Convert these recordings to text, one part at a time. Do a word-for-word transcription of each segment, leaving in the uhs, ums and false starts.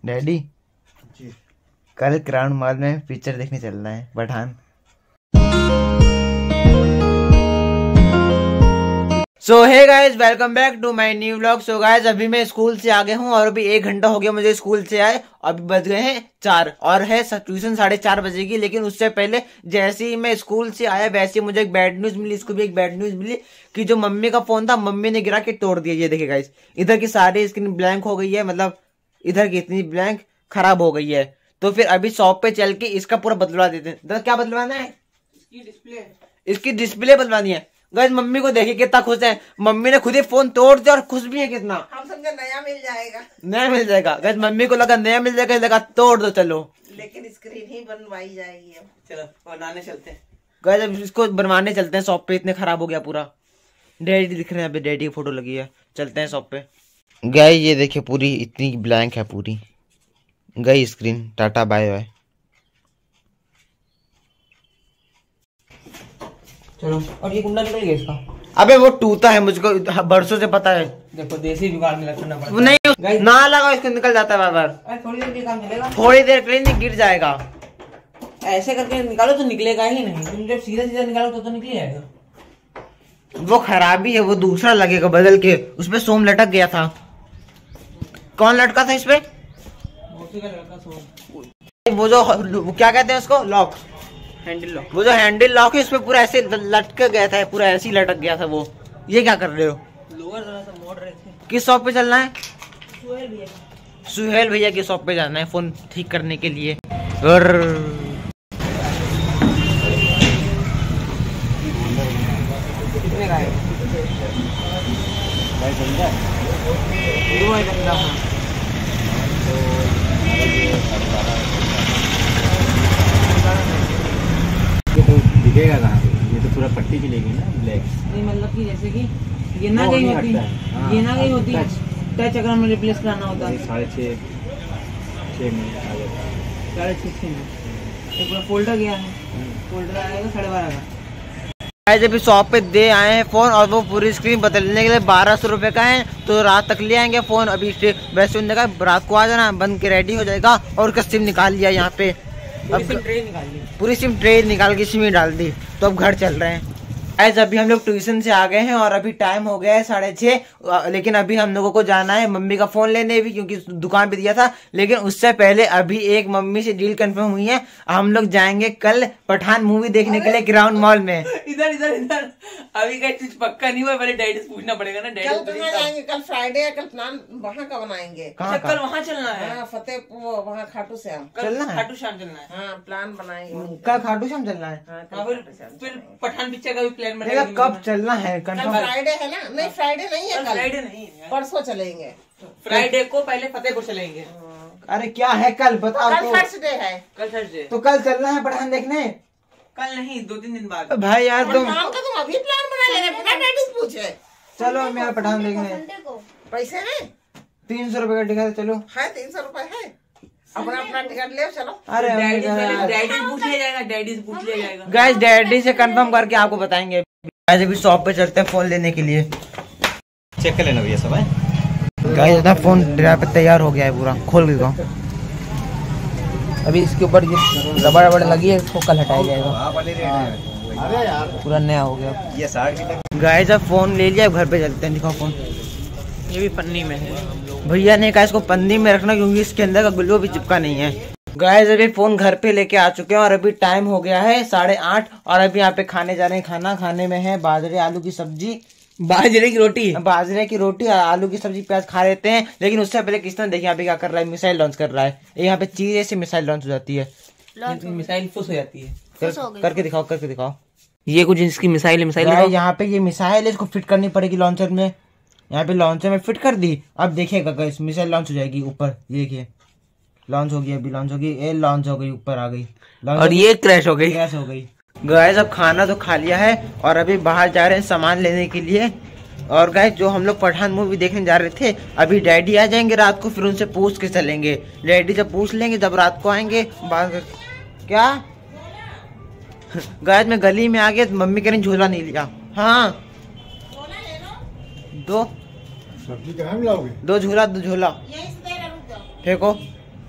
Daddy जी, कल crown Mall में picture देखने चलना है, Pathaan. So hey guys, welcome back to my new vlog. So guys, अभी मैं स्कूल से आ गया हूँ और अभी एक घंटा हो गया मुझे स्कूल से आए। अभी बज गए हैं चार और है ट्यूशन साढ़े चार बजे की। लेकिन उससे पहले जैसे ही मैं स्कूल से आया वैसे ही मुझे एक बैड न्यूज मिली। इसको भी एक बैड न्यूज मिली कि जो मम्मी का फोन था मम्मी ने गिरा के तोड़ दिया। ये देखिए गाइज, इधर की सारी स्क्रीन ब्लैंक हो गई है, मतलब इधर की इतनी ब्लैंक खराब हो गई है। तो फिर अभी शॉप पे चल के इसका पूरा बदलवा देते हैं। क्या बदलवाना है? इसकी डिस्प्ले इसकी डिस्प्ले बदलवानी है। गाइस, मम्मी को देखिए कितना खुश है। मम्मी ने खुद ही फोन तोड़ दिया और खुश भी है कितना। हम समझे नया मिल जाएगा। नया मिल जाएगा। गाइस, मम्मी को लगा नया मिल जाएगा, लगा तोड़ दो चलो। लेकिन स्क्रीन ही बनवाई जाएगी अब। चलो बनाने चलते हैं। गाइस, अब इसको बनवाने चलते हैं शॉप पे। इतने खराब हो गया पूरा। डैडी दिख रहे हैं, अभी डैडी की फोटो लगी है। चलते हैं शॉप पे। गाइस, ये देखिए पूरी इतनी ब्लैंक है पूरी। गई स्क्रीन, टाटा बाय बाय। चलो। और ये कुंडा निकल गया इसका। अबे वो टूटा है, मुझको बरसों से पता है। देखो देसी जुगाड़ में रखना पड़ता है। नहीं ना लगा, इसको निकल जाता है बार बार। थोड़ी देर के काम चलेगा। थोड़ी देर के लिए नहीं, गिर जाएगा। ऐसे करके निकालो तो निकलेगा ही नहीं। तुम जब सीधा सीधा निकालो तो तो निकल जाएगा। वो खराबी है, वो दूसरा लगेगा बदल के। उसपे सोम लटक गया था। कौन लटका था इसपे? वो जो वो क्या कहते हैं उसको, लॉक, हैंडल लॉक। वो जो हैंडल लॉक है उसपे पूरा ऐसे लटक गया था, पूरा ऐसे ही लटक गया था वो। ये क्या कर रहे हो? लोअर जरा सा मोड़ रहे थे। किस शॉप पे चलना है? सुहेल भैया सुहेल भैया की शॉप पे जाना है फोन ठीक करने के लिए। और कितने का है? दो है गंदा। हाँ ये तो दिखेगा कहाँ पे? ये तो पूरा पट्टी चलेगी ना ब्लैक। नहीं मतलब कि जैसे कि ये ना गई होती, ये ना गई होती टच अगर हमें रिप्लेस कराना होता है साढ़े छः छः मिनट आ जाता है। साढ़े छः छः मिनट तो पूरा फोल्डर गया है। फोल्डर आएगा साढ़े बारह का। जब शॉप पे दे आए हैं फोन और वो पूरी स्क्रीन बदलने के लिए बारह सौ रुपए का है। तो रात तक ले आएंगे फोन। अभी वैसे उन्होंने कहा रात को आ जाना, बन के रेडी हो जाएगा। और उसका सिम निकाल लिया यहाँ पे। अब सिम ट्रे निकाल ली, पूरी सिम ट्रे निकाल के सिम में डाल दी। तो अब घर चल रहे हैं। आज अभी हम लोग ट्यूशन से आ गए हैं और अभी टाइम हो गया है साढ़े छः। लेकिन अभी हम लोगों को जाना है मम्मी का फोन लेने भी, क्योंकि दुकान पे दिया था। लेकिन उससे पहले अभी एक मम्मी से डील कंफर्म हुई है। हम लोग जाएंगे कल पठान मूवी देखने के लिए ग्राउंड मॉल में। इधर इधर इधर अभी का चीज पक्का नहीं हुआ, पहले डैडी से पूछना पड़ेगा ना। कल कहाँ जाएंगे? कल फ्राइडे है, कल प्लान वहाँ का बनाएंगे। कल वहाँ चलना है। हाँ, फतेहपुर, वहाँ खाटू श्याम चलना है। खाटू श्याम चलना है। हाँ, प्लान बनाएंगे। कल खाटू श्याम चलना है। हाँ, फिर पठान पिक्चर का भी प्लान बनेगा। कब चलना है? कल फ्राइडे है ना? नहीं, फ्राइडे नहीं है, कल फ्राइडे नहीं है, परसों चलेंगे। फ्राइडे को पहले फतेहपुर चलेंगे। अरे क्या है कल, बताओ। कल थर्सडे है। कल थर्सडे तो कल चलना है पठान देखने। कल नहीं, दो तीन दिन बाद। भाई यार तुम प्लान का तुम अभी प्लान बना ले रहे, बिना डैडी से पूछे। चलो मेरा पठान देखने। पैसे हैं? तीन सौ रुपए का टिकट है। चलो है, तीन सौ रुपए है। अपना अपना टिकट ले चलो। अरे डैडी से डैडी से पूछ लिया जाएगा। डैडी से पूछ लिया जाएगा। गाइस, डैडी से कंफर्म करके आपको बताएंगे। गाइस, अभी शॉप पे चलते हैं फोन लेने के लिए। चेक कर लेना भैया सब है। गाइस, अपना फोन ड्राइव पे तैयार हो गया है पूरा। खोल के दिखाओ। अभी इसके ऊपर ये रबड़ रबड़ लगी है, इसको कल हटाया जाएगा। अरे यार पूरा नया हो गया ये साठ। गाइस, अब फोन ले लिया, घर पे चलते हैं। दिखाओ फोन। ये भी पन्नी में है। भैया ने कहा इसको पन्नी में रखना क्योंकि इसके अंदर का ग्लू भी चिपका नहीं है। गाइस, अभी फोन घर पे लेके आ चुके हैं और अभी टाइम हो गया है साढ़े आठ। और अभी यहाँ पे खाने जा रहे हैं। खाना खाने में है बाजरे आलू की सब्जी, बाजरे की रोटी, बाजरे की रोटी, आलू की सब्जी, प्याज खा लेते हैं। लेकिन उससे पहले किसने देखिए यहाँ पे क्या कर रहा है, मिसाइल लॉन्च कर रहा है। यहाँ पे चीज ऐसी मिसाइल लॉन्च हो जाती है। मिसाइल फुस हो जाती है। कर, करके दिखाओ, करके दिखाओ। ये कुछ इसकी मिसाइल है। मिसाइल यहाँ पे ये मिसाइल है, इसको फिट करनी पड़ेगी लॉन्चर में। यहाँ पे लॉन्चर में फिट कर दी। अब देखिएगा गाइस, मिसाइल लॉन्च हो जाएगी ऊपर। ये देखिए लॉन्च हो गई, अभी लॉन्च हो गई। ये लॉन्च हो गई, ऊपर आ गई और ये क्रैश हो गई, क्रैश हो गई। गाइस, अब खाना तो खा लिया है और अभी बाहर जा रहे हैं सामान लेने के लिए। और गाइस, जो हम लोग पठान मूवी देखने जा रहे थे, अभी डैडी आ जाएंगे रात को, फिर उनसे पूछ के चलेंगे। डैडी जब पूछ लेंगे जब रात को आएंगे बात। क्या गाइस, मैं गली में आ गया तो मम्मी कह रही झोला नहीं लिया। हाँ, दो सब्जी कहाँ मिलाओगे? दो झोला, दो झोला फेंको।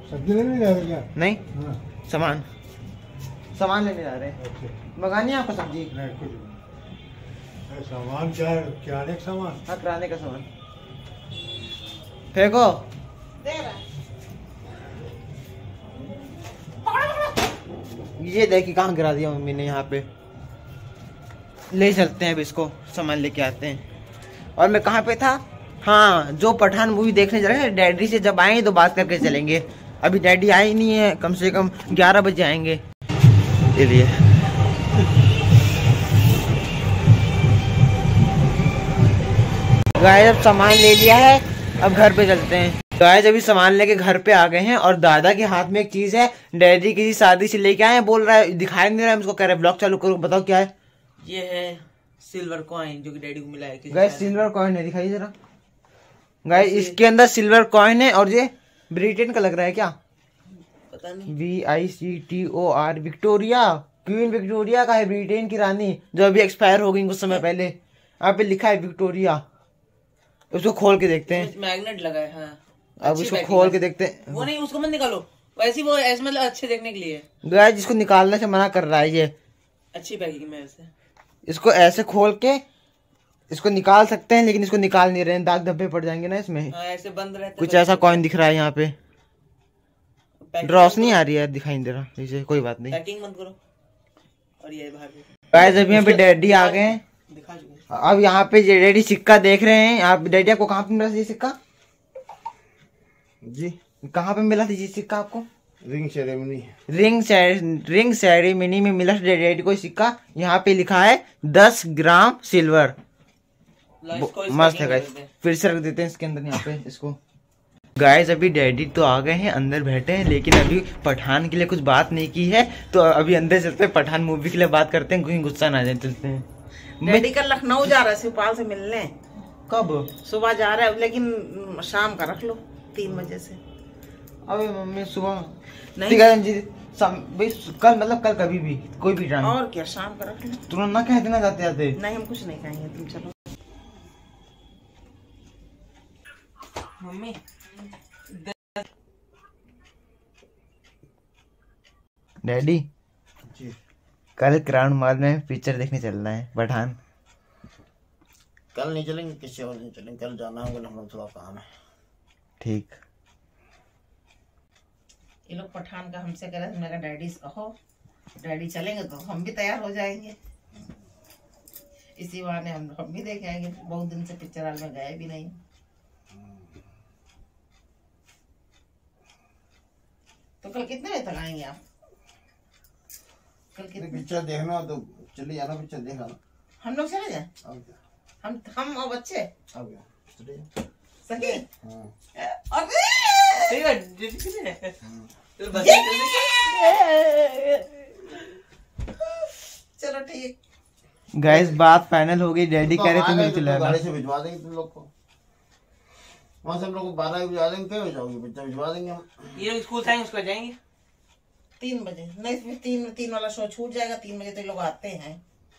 सब्जी लेने जा रहे क्या? नहीं, हाँ। सामान सामान लेने जा रहे हैं। अच्छा। मंगानी है आपको सब्जी? नहीं कुछ नहीं। सामान क्या है? किराने का सामान? हाँ, किराने का सामान। फेंको। दे रहा है। ये देखिए कहाँ गिरा दिया मम्मी ने यहाँ पे। ले चलते हैं अब इसको, सामान लेके आते हैं। और मैं कहाँ पे था? हाँ, जो पठान मूवी देखने जा रहे हैं, डैडी से जब आए तो बात करके चलेंगे। अभी डैडी आए ही नहीं है, कम से कम ग्यारह बजे आएंगे। इसलिए गाइस अब सामान ले लिया है, अब घर पे चलते हैं। गाइस अभी सामान लेके घर पे आ गए हैं और दादा के हाथ में एक चीज है, डैडी किसी शादी से लेके आए हैं। बोल रहा है दिखाई नहीं रहा है मुझको, कह रहा है ब्लॉग चालू करो। बताओ क्या है? ये है सिल्वर कॉइन जो कि डैडी को मिला है किसी गाइस सिल्वर कॉइन है, दिखाइए जरा। गाइस इसके अंदर सिल्वर कॉइन है और ये ब्रिटेन का लग रहा है क्या? पता नहीं। V I C T O R Victoria, Queen Victoria का है, ब्रिटेन की रानी जो अभी एक्सपायर हो गई कुछ समय पहले। यहाँ पे लिखा है विक्टोरिया। उसको खोल के देखते हैं। मैग्नेट लगा है। हाँ। अब अच्छी इसको packing खोल है। के देखते हैं। वो नहीं, उसको मत निकालो। वैसे वो ऐसे मतलब अच्छे देखने के लिए गाइस जिसको निकालने से मना कर रहा है ये। अच्छी पैकिंग में ऐसे। इसको ऐसे खोल के इसको निकाल सकते हैं, लेकिन इसको निकाल नहीं रहे हैं, दाग धब्बे पड़ जाएंगे ना इसमें। हाँ, ऐसे बंद रहता है। कुछ ऐसा कॉइन दिख रहा है यहाँ पे। रोशनी आ रही है, दिखाई नहीं दे रहा इसे। कोई बात नहीं, पैकिंग बंद करो। और ये बाहर गाइस अभी यहाँ पे डैडी आ गए हैं। दिखा चुके। अब यहाँ पे ये डैडी सिक्का देख रहे हैं। आप डैडी आपको कहाँ पे मिला था ये सिक्का? जी कहाँ पे मिला था ये सिक्का आपको? Ring ceremony. Ring ring ceremony में मिला डैडी को सिक्का। यहाँ पे लिखा है दस ग्राम सिल्वर। मस्त है गाइस, फिर से रख देते हैं इसके अंदर यहाँ पे इसको। गाइस अभी डैडी तो आ गए हैं, अंदर बैठे हैं, लेकिन अभी पठान के लिए कुछ बात नहीं की है। तो अभी अंदर चलते हैं, पठान मूवी के लिए बात करते हैं, कोई गुस्सा ना आ जाए। चलते हैं। डैडी कल लखनऊ जा रहा है शिवपाल से मिलने। कब? सुबह जा रहा है, लेकिन शाम का रख लो तीन बजे से। अबे मम्मी सुबह नहीं। ठीक है जी, सम- भाई कल मतलब कल कभी भी कोई भी टाइम। और क्या, शाम का रख लो। तुरंत ना कह देना जाते जाते। नहीं, हम कुछ नहीं खाएंगे, तुम चलो। मम्मी डैडी जी कल क्राउन मॉल में पिक्चर देखने चलना है पठान। कल नहीं चलेंगे, किसी और दिन चलेंगे। कल जाना होगा, लखनऊ थोड़ा काम है। ठीक। ये लोग पठान का हमसे कह रहे थे, मेरा डैडी से कहो डैडी चलेंगे तो हम भी तैयार हो जाएंगे। इसी बहाने हम हम भी देख आएंगे। बहुत दिन से पिक्चर हॉल में गए भी नहीं। तो कल कितने बजे तक आएंगे आप? कल कितने? पिक्चर देखना हो तो चले जाना, पिक्चर देखा ना। हम लोग चले जाए? अब क्या हम हम और बच्चे अब क्या चले जाओ। सही? हाँ अरे सही बात, डैडी कितने हैं? तो बस चलो ठीक। गाइस बात फाइनल हो गई, डैडी कह रहे थे मिल चला। गाड़ी से भिजवा देंगे तुम लोग को। वहाँ से हम लोग को बारह बजे भिजवा देंगे। क्या भिजवाओगे? पिक्चर भिजवा देंगे हम। ये लोग स्कूल से आएंगे उसको जाएंगे। तीन बजे नहीं, फिर तीन तीन वाला शो छूट जाएगा। तीन बजे तो लोग आते हैं।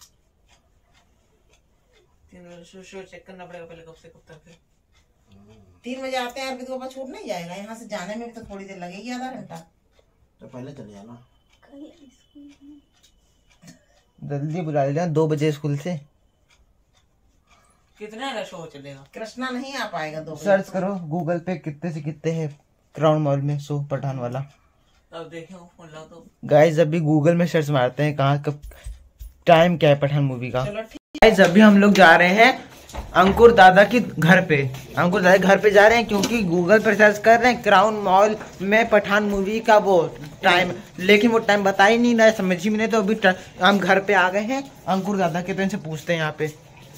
तीन बजे शो शो चेक करना पड़ेगा पहले कब से कब तक है। तीन बजे आते हैं यार, तो पापा छूट नहीं जाएगा। यहाँ से जाने में भी तो थोड़ी देर लगेगी, आधा घंटा। तो पहले चले जाना। जल्दी बुला लेना दो बजे स्कूल से। कितना का शो चलेगा? कृष्णा नहीं आ पाएगा दो बजे। सर्च करो गूगल पे कितने से कितने है क्राउन मॉल में शो पठान वाला। अब देखें फोन लाओ तो। गाइस अभी गूगल में सर्च मारते हैं कहाँ कब टाइम क्या है पठान मूवी का। चलो ठीक। गाइस अभी हम लोग जा रहे हैं अंकुर दादा के घर पे। अंकुर दादा के घर पे जा रहे हैं क्योंकि गूगल पर सर्च कर रहे हैं क्राउन मॉल में पठान मूवी का वो टाइम, लेकिन वो टाइम बता ही नहीं रहा, समझ ही नहीं। तो अभी हम घर पे आ गए हैं अंकुर दादा के, तो इनसे पूछते हैं यहाँ पे।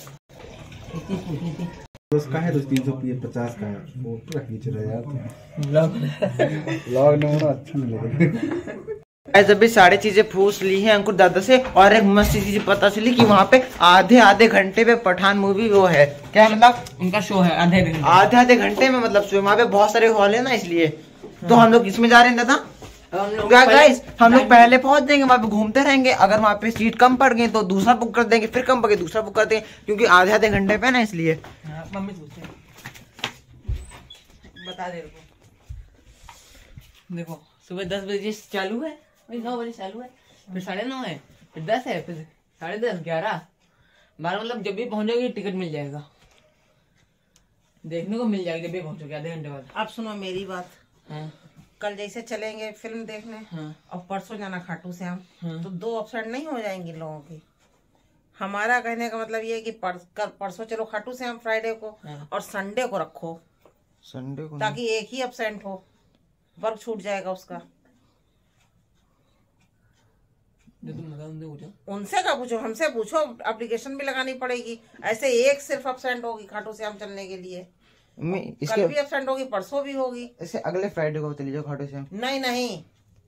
उसका है तो तीन सौ पचास का है, वो पूरा खींच रहा यार। लॉग नंबर अच्छा नहीं लगेगा। गाइस अभी सारी चीजें पूछ ली हैं अंकुर दादा से, और एक मस्त चीज पता चली कि वहाँ पे आधे आधे घंटे पे पठान मूवी वो है। क्या मतलब? उनका शो है आधे दिन। आधे आधे घंटे में मतलब शो। वहाँ पे बहुत सारे हॉल है ना, इसलिए। तो हम लोग इसमें जा रहे हैं दादा। गाइस हम लोग पहले पहुंच जाएंगे, वहाँ पे घूमते रहेंगे। अगर वहाँ पे सीट कम पड़ गई तो दूसरा बुक कर देंगे, फिर कम पड़ गई दूसरा बुक कर देंगे, क्योंकि आधे आधे घंटे पे ना, इसलिए। मम्मी पूछते हैं, बता दे। देखो सुबह दस बजे से चालू है, वही नौ बजे चालू है, फिर साढ़े नौ है, फिर दस है, फिर साढ़े दस, ग्यारह, बारह, मतलब जब भी पहुंचोगे टिकट मिल जाएगा, देखने को मिल जाएगा जब भी पहुंचोगे आधे घंटे बाद। अब सुनो मेरी बात, हाँ कल जैसे चलेंगे फिल्म देखने हाँ और परसों जाना खाटू श्याम, हाँ। तो दो ऑप्शन नहीं हो जाएंगी लोगों की। हमारा कहने का मतलब ये है कि पर, कल परसों चलो खाटू श्याम फ्राइडे को, हाँ। और संडे को रखो संडे को ताकि एक ही एब्सेंट हो, वर्क छूट जाएगा उसका। जो तुम बता उनसे पूछो, उनसे क्या पूछो, हमसे पूछो, एप्लीकेशन भी लगानी पड़ेगी। ऐसे एक सिर्फ एब्सेंट होगी खाटू श्याम चलने के लिए, मैं कल इसके भी एब्सेंट होगी, परसों भी होगी। इससे अगले फ्राइडे को चली जाओ खाटू श्याम। नहीं नहीं,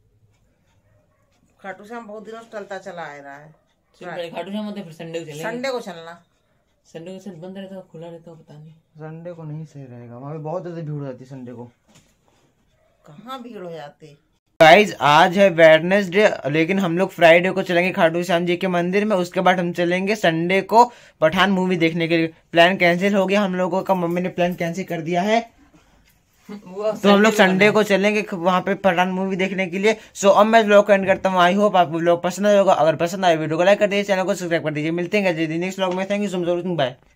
खाटू श्याम बहुत दिनों से चलता चला आ रहा है। चलो पहले खाटू श्याम होते हैं, फिर संडे को चलेंगे। संडे को चलना, संडे को शायद बंद रहता है, खुला रहता है, पता नहीं। संडे को नहीं सही रहेगा, वहाँ पे बहुत ज्यादा भीड़ हो जाती है संडे को। कहाँ भीड़ हो जाती। गाइज आज है वेडनेसडे, लेकिन हम लोग फ्राइडे को चलेंगे खाटू श्याम जी के मंदिर में, उसके बाद हम चलेंगे संडे को पठान मूवी देखने के लिए। प्लान कैंसिल हो गया हम लोगों का, मम्मी ने प्लान कैंसिल कर दिया है, तो हम लोग संडे को चलेंगे वहां पे पठान मूवी देखने के लिए। सो अब मैं व्लॉग एंड करता हूँ। आई होप आपको व्लॉग पसंद आएगा, अगर पसंद आए वीडियो को लाइक कर दीजिए, चैनल को सब्सक्राइब कर दीजिए। मिलते हैं नेक्स्ट व्लॉग में। Thank you so much, bye.